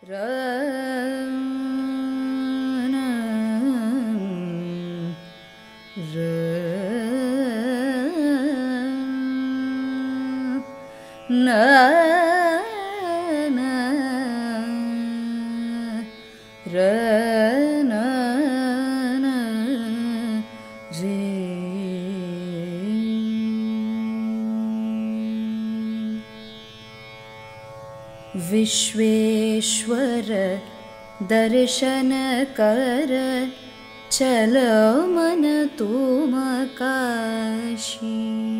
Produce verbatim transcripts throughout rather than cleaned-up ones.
र र न र न रे विश्वेश्वर दर्शन कर चलो मन तुम काशी।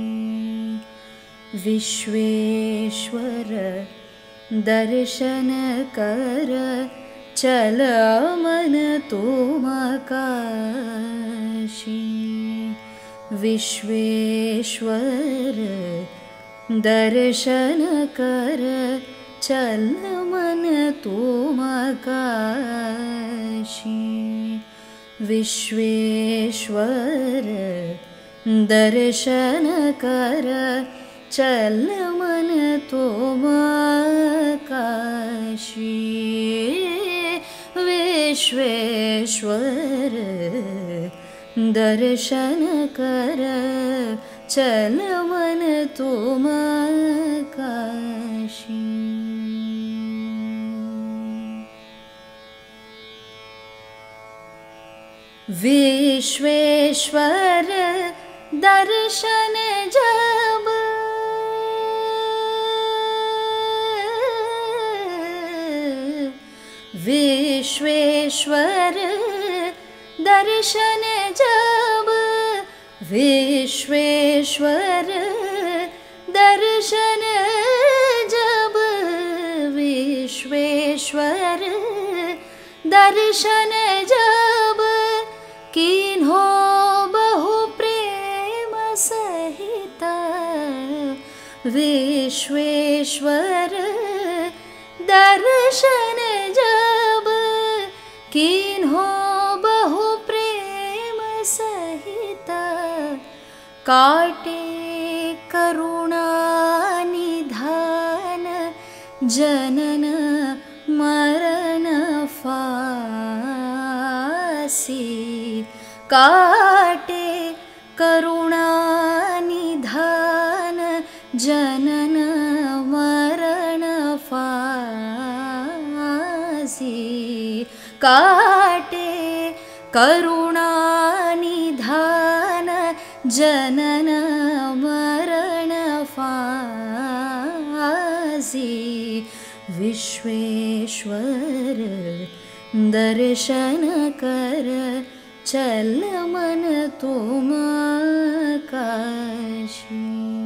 विश्वेश्वर दर्शन कर चलो मन तुम काशी। विश्वेश्वर दर्शन कर चल मन तुम काशी। विश्वेश्वर दर्शन कर चल मन तुम काशी। विश्वेश्वर दर्शन कर चल मन तुम काशी। विश्वेश्वर दर्शन जब विश्वेश्वर दर्शन जब विश्वेश्वर दर्शन जब विश्वेश्वर दर्शन जब किन्हो बहु प्रेम सहित। विश्वेश्वर दर्शन जब किन्हो बहु प्रेम सहित। काटे करुणा निधान जनन मरण फासी। काटे करुणा निधान जनन मरण फासी। काटे करुणा निधान जनन मरण फासी। विश्वेश्वर दर्शन कर चल मन तुम काशी।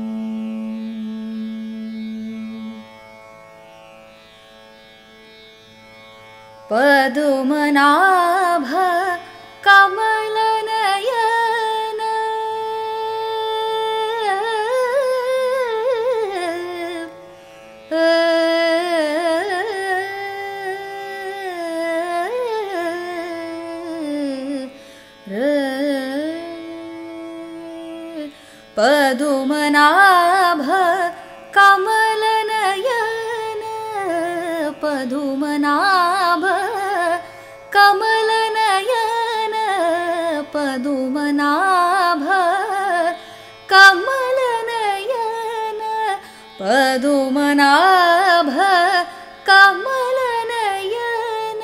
पद्मनाभ कमल नयन पद्मनाभ कमल नयन पद्मनाभ कमल नयन पद्मनाभ कमल नयन पद्मनाभ कमल नयन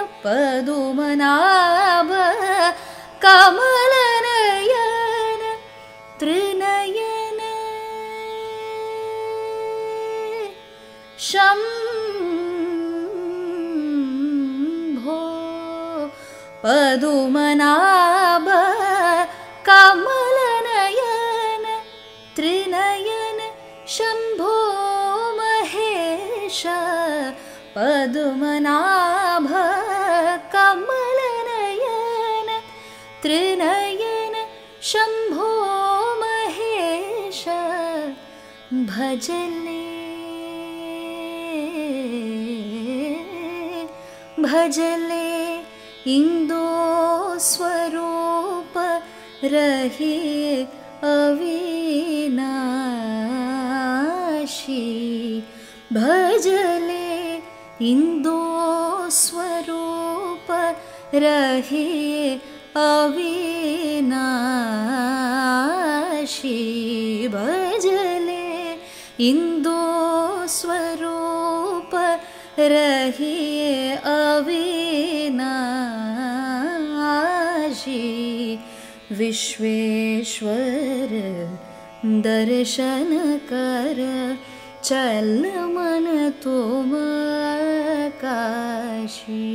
पद्मनाभ कमल नयन त्रिनयन शम्भो। पद्मनाभ कमल नयन त्रिनयन शम्भो महेश। पद्मनाभ कमल नयन त्रिनयन शम्भो महेश। भजले भजले इंदो स्वरूप रहे अविनाशी। भजले इंदो रहिए अविनाशी भजले इंदु स्वरूप रहिए अविनाशी विश्वेश्वर दर्शन कर चल मन तुम काशी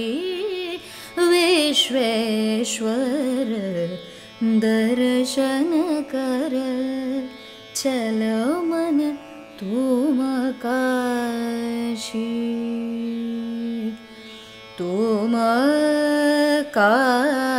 विश्वेश्वर दर्शन कर चल मन तुम काशी तुम काशी।